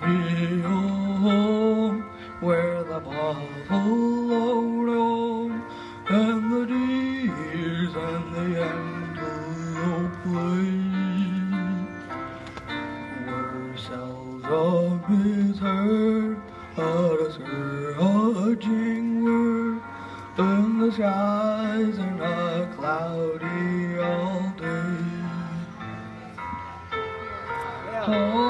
me home where the buffalo roam and the deers and the antelope play, where seldom is heard a discouraging word, and the skies are not cloudy all day. Oh,